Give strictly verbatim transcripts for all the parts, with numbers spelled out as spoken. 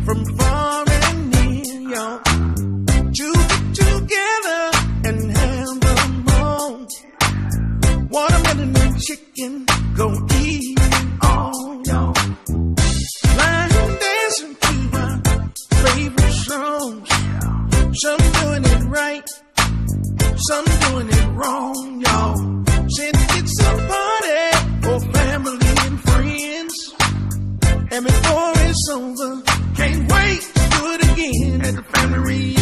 from far and near, y'all, to get together and have a moment. Watermelon and chicken, go eat it all, y'all. Line dancing to my favorite songs. Some doing it right, some doing it wrong, y'all. Said it's a party for family and friends, and before it's over, can't wait to do it again at the family reunion.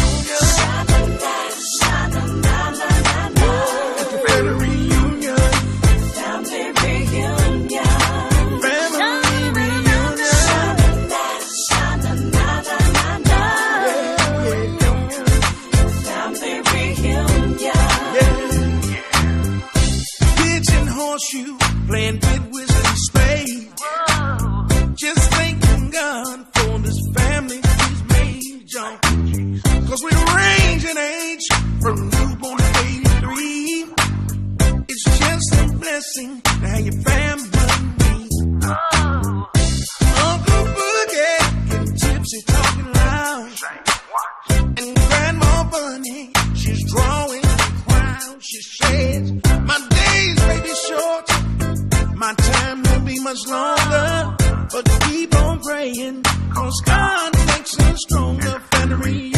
At the family reunion. Family reunion. Family reunion. Family reunion. Yeah. Kids in horseshoe playing with whiskey spade. Just thanking God for this family He's made, y'all. Cause we range in age from newborn to eighty-three. It's just a blessing to have your family. Uncle Boogie getting tipsy, talking loud. And Grandma Bunny, she's drawing the crowd. She says, my days may be short, my time won't be much longer, but keep on praying, cause God makes us stronger. Family reunion.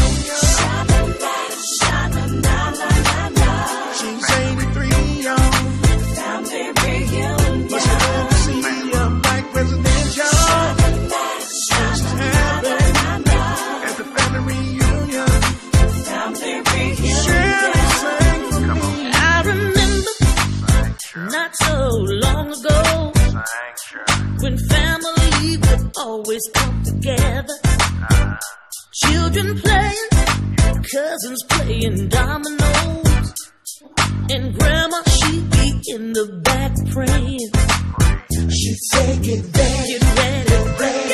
She's eighty-three, y'all. Family reunion. But she love to see a black president, y'all. She's happy at the family reunion. Family reunion. Shirley sang for me. I remember not so long ago when family would always come together. Children playing, cousins playing dominoes, and Grandma, she'd be in the back praying. She'd say, get ready, Get ready, ready.